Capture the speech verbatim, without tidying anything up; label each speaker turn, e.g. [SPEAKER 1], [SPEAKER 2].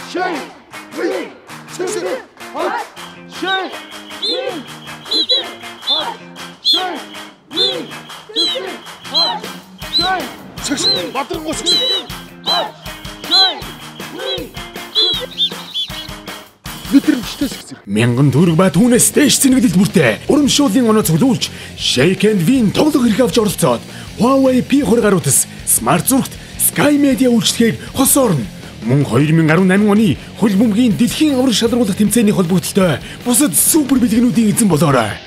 [SPEAKER 1] Shake, win, shake, hot, shake, win, hot, shake, win, hot, shake, shake, батрын гош, hot, shake, win. Мэдрэмжтэй сэгцэр. Мянган төгрөг ба түүнээс дэш цэнэгдэл бүртээ урам шуулын оноо цуглуулж Shake and Win тоглох хэрэг авч оролцоод Huawei P twenty гаруутас смарт зурагт Sky Media үйлчлэгийг хосоорно. Мөн two thousand eighteen оны хөл бөмбөгийн дэлхийн авраг шалруулах тэмцээний холбогдлолтой бусад супер бэлгэнүүдийн эзэн болоорой.